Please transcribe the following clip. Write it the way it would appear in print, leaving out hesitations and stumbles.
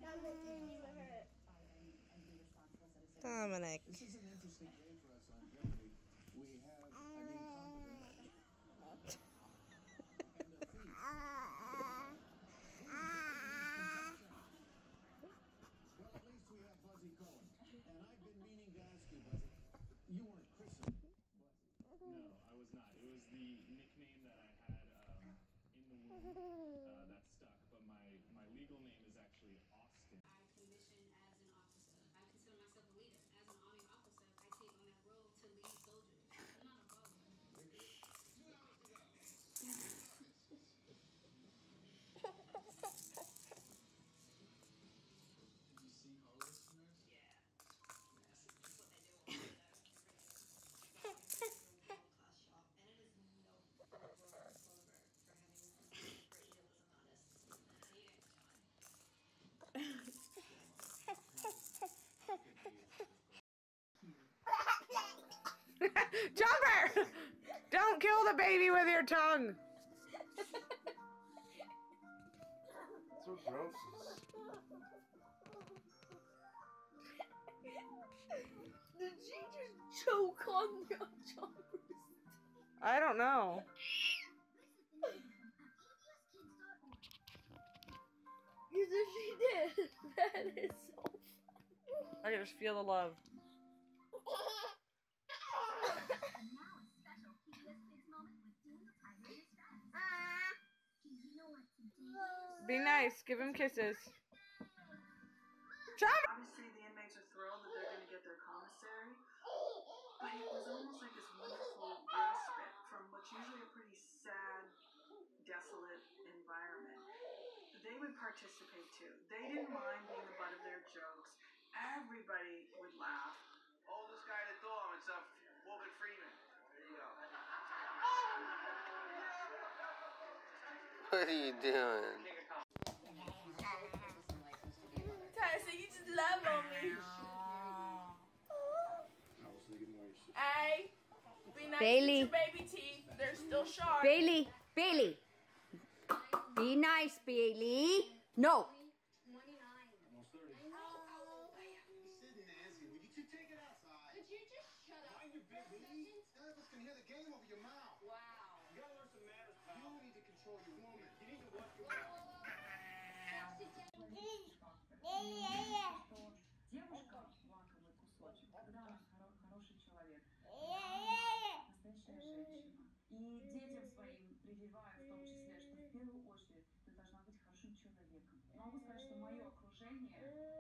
Dominic. This is an interesting day for us on Jeopardy. We have an incompetent and a thief. Well, at least we have Buzzy Cohen. And I've been meaning to ask you, Buzzy. You weren't christened Buzzy. No, I was not. It was the nickname that I had in the womb that stuck. But my legal name is actually Austin. I commission as an officer. I consider myself a leader. As an Army officer, I take on that role to lead soldiers. I'm not a bug. 2 hours to go. Did you see our listeners? Yeah. That's what they do all day. Class shop, and it is no work for having great deals of honest. Dating, Jumper! Don't kill the baby with your tongue! So gross. Did she just choke on your jumpers? I don't know. Because if she did, that is so funny. I can just feel the love. Be nice, give him kisses. Obviously, the inmates are thrilled that they're going to get their commissary, but it was almost like this wonderful respite from what's usually a pretty sad, desolate environment. They would participate too. They didn't mind being the butt of their jokes. Everybody would laugh. Oldest guy in the dorm, it's Morgan Freeman. There you go. What are you doing? Tyson, you just love on me. Hey, be nice Bailey. to your baby teeth. They're still sharp. Bailey, Bailey. Be nice, Bailey. No. 29. Almost 30. Sid and Nancy, would you two take it outside? Could you just shut up? Mind your business. None of us can hear the game over your mouth. Wow. You gotta learn some manners, pal. You need to control your woman. You need to watch your mouth. Девушка лаковый кусочек, когда она хороший человек, настоящая женщина. И детям своим прививаю в том числе, что в первую очередь ты должна быть хорошим человеком. Могу сказать, что мое окружение